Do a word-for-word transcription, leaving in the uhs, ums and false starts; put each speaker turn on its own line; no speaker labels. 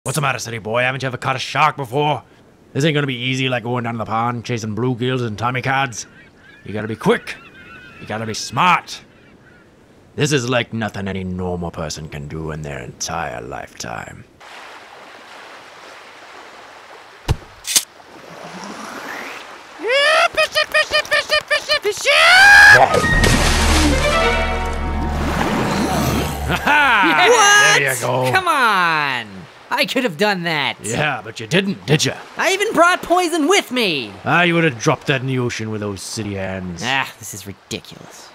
What's the matter, city boy? Haven't you ever caught a shark before? This ain't gonna be easy like going down the pond chasing bluegills and tommycods. You gotta be quick. You gotta be smart. This is like nothing any normal person can do in their entire lifetime.
Yeah, fishy, fishy, fishy, fishy, fishy!
Ha!
What?
There you go.
Come on! I could have done that.
Yeah, but you didn't, did you?
I even brought poison with me.
Ah, you would have dropped that in the ocean with those city hands.
Ah, this is ridiculous.